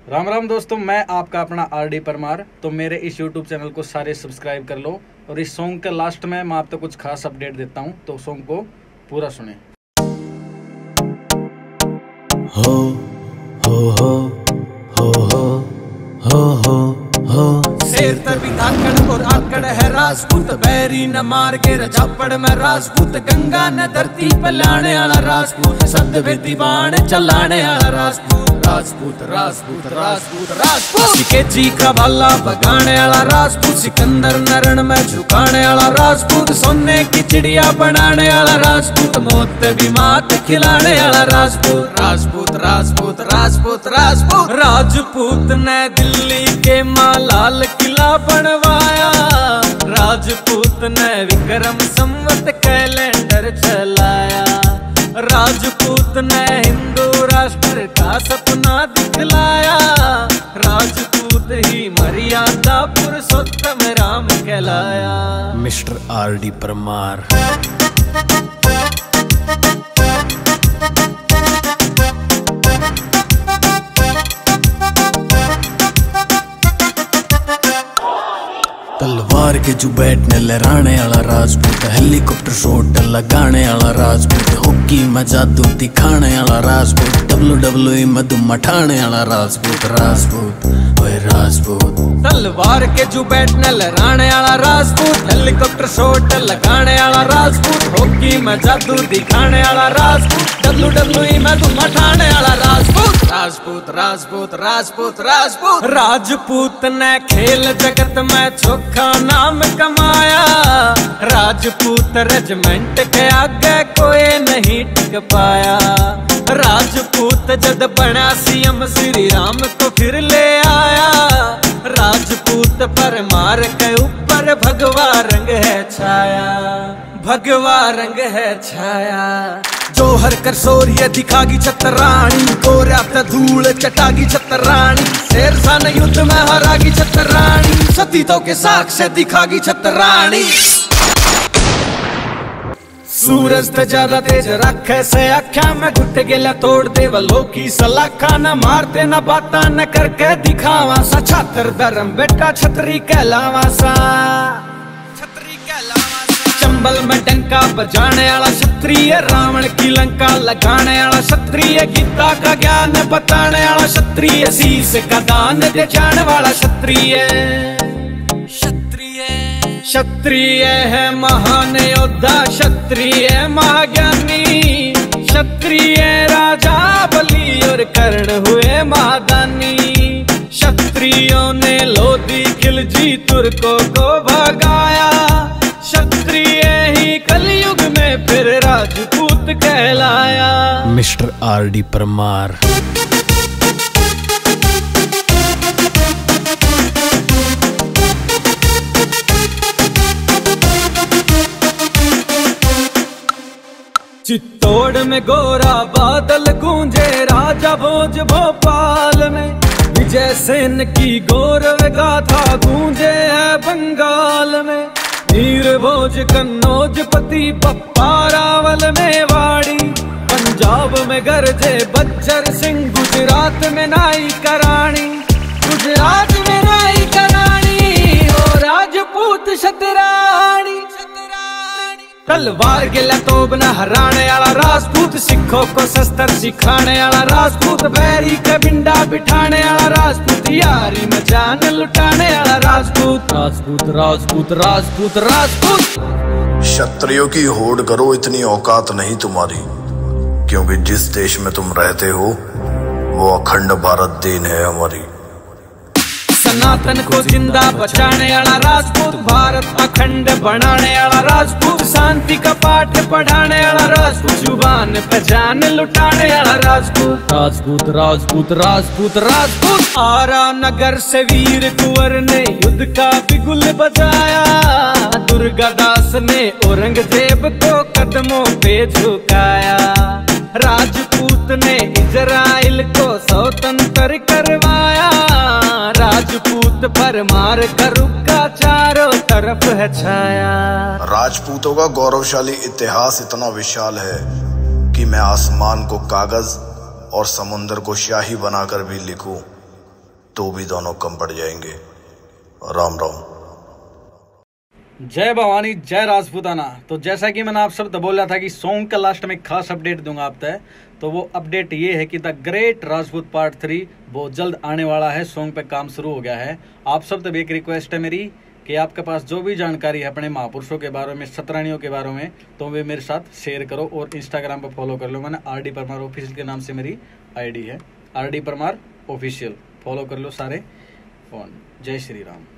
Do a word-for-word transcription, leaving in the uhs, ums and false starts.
राम राम दोस्तों, मैं आपका अपना आर डी परमार। तो मेरे इस यूट्यूब चैनल को सारे सब्सक्राइब कर लो। और इस सॉन्ग के लास्ट में मैं आपको कुछ खास अपडेट देता हूँ, तो सॉन्ग को पूरा सुने। हो हो हो हो हो हो हो हो शेर तभी धाकड़ और आकड़ है राजपूत, बैरी न मार के रजापड़ में राजपूत, गंगा न धरती पे लाने वाला राजपूत, सद पे दीवान चलाने वाला राजपूत, राजपूत राजपूत राजपूत राजपूत के जी का भाला बगाने वाला राजपूत, सिकंदर नरण में झुकाने वाला राजपूत, सोने की चिड़िया बनाने वाला राजपूत, मौत भी मात खिलाने वाला राजपूत, राजपूत राजपूत राजपूत राजपूत राजपूत ने दिल्ली के मालाल किला बनवाया, राजपूत ने विक्रम संवत कैलेंडर चलाया, राजपूत ने हिंदू राष्ट्र का सपना दिखलाया, राजपूत ही मर्यादा पुरुषोत्तम राम कहलाया। Mister R D Parmar. तलवार के जो बैठने लहराने वाला राजपूत, हेलीकॉप्टर शॉट लगाने वाला राजपूत, हॉकी में जादू दिखाने वाला राजपूत, डब्ल्यू डब्ल्यू ई में दुम मठाने वाला राजपूत, राजपूत ओए राजपूत। तलवार के जो बैठने लहराने वाला राजपूत, हेलीकॉप्टर शॉट लगाने वाला राजपूत, हॉकी में जादू दिखाने वाला राजपूत, डब्ल्यू डब्ल्यू ई में दुम मठाने वाला राजपूत, राजपूत राजपूत राजपूत राजपूत राजपूत ने खेल जगत में चोखा नाम कमाया, राजपूत रेजिमेंट के आगे कोई नहीं टिक पाया, राजपूत जद बना सीएम श्री राम को फिर ले आया, राजपूत परमार के ऊपर भगवा रंग है छाया, भगवा रंग है छाया, जोहर कर शौर्य दिखागी छतरानी, गोरा त धूल चटागी छतरानी, शेर सन युद्ध में हरागी छतरानी, सतीतों के साक्ष्य दिखागी छतरानी, सूरज त ज्यादा तेज रखे से अख्या में घुट गेला तोड़ दे वलो की सलाखा, न मारते न बाता न करके दिखावा सा, छात्र धर्म बेटा छतरी कहलावा सा, छतरी कहलावा सा, चंबल में डंका बजाने वाला क्षत्रिय, रावण की लंका लगाने वाला क्षत्रिय, गीता का ज्ञान बताने वाला क्षत्रिय, शीश का दान दे जाने वाला क्षत्रिय, क्षत्रिय है महान योद्धा, क्षत्रिय महाज्ञानी, क्षत्रिय राजा बलि और कर्ण हुए महादानी, क्षत्रियों ने लोधी खिलजी तुर्कों को भगाया, क्षत्रिय ही कलयुग में फिर राजपूत कहलाया। Mister R D Parmar. Chittor में गोरा बादल गूंजे, राजा भोज भोपाल में, विजय सेन की गौरव गाथा गूंजे है बंगाल में, वीर भोज कन्नौज पति पप्पा रावल में वाड़ी, पंजाब में गरजे बच्चर सिंह, गुजरात में नाई करानी, गुजरात में नाई करानी, ओ राजपूत शतरानी, तलवार के लतोब न हराने वाला राजपूत, सिखों को शस्त्र सिखाने वाला राजपूत, बैरी के बिंडा बिठाने वाला राजपूत, यारी में जान लुटाने वाला राजपूत, राजपूत राजपूत राजपूत राजपूत। क्षत्रियों की होड़ करो, इतनी औकात नहीं तुम्हारी, क्योंकि जिस देश में तुम रहते हो वो अखंड भारत देन है हमारी, सनातन को जिंदा बचाने वाला राजपूत, भारत अखंड बनाने वाला राजपूत, शांति का पाठ पढ़ाने वाला राजपूत, जुबान पे जान लुटाने वाला राजपूत, राजपूत राजपूत राजपूत राजपूत आरा नगर से वीर कुंवर ने युद्ध का बिगुल बजाया, दुर्गादास ने औरंगजेब को कदमों पे झुकाया, राजपूत ने इजराइल को स्वतंत्र करवाया, राजपूत परमार का रुका चारों तरफ है छाया। राजपूतों का गौरवशाली इतिहास इतना विशाल है कि मैं आसमान को कागज और समुद्र को स्याही बनाकर भी लिखूं तो भी दोनों कम पड़ जाएंगे। राम राम। जय भवानी, जय राजपूताना। तो जैसा कि मैंने आप सब तो बोला था कि सॉन्ग का लास्ट में खास अपडेट दूंगा आप तक, तो वो अपडेट ये है कि the great Rajput part three बहुत जल्द आने वाला है। सॉन्ग पे काम शुरू हो गया है। आप सब तब एक रिक्वेस्ट है मेरी कि आपके पास जो भी जानकारी है अपने महापुरुषों के बारे में, सतरानियों के बारे में, तो वे मेरे साथ शेयर करो और इंस्टाग्राम पर फॉलो कर लो। मैंने आर डी परमार ऑफिशियल के नाम से मेरी आईडी है, R D Parmar official. Follow कर लो सारे फोन। जय श्री राम।